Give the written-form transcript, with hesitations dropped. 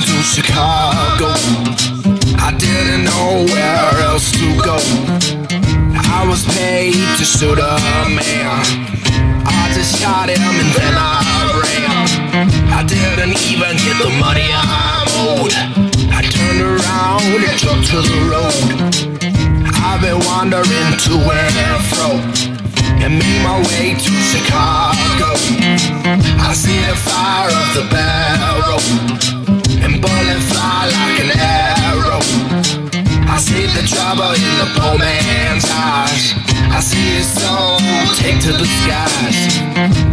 to Chicago. I didn't know where else to go. I was paid to shoot a man. I just shot him and then I ran. I didn't even get the money I owed. I turned around and took to the road. I've been wandering to and fro and made my way to Chicago. I see the fire of the barrel and bullets fly like an arrow. I see the trouble in the poor man's eyes. I see his soul take to the skies.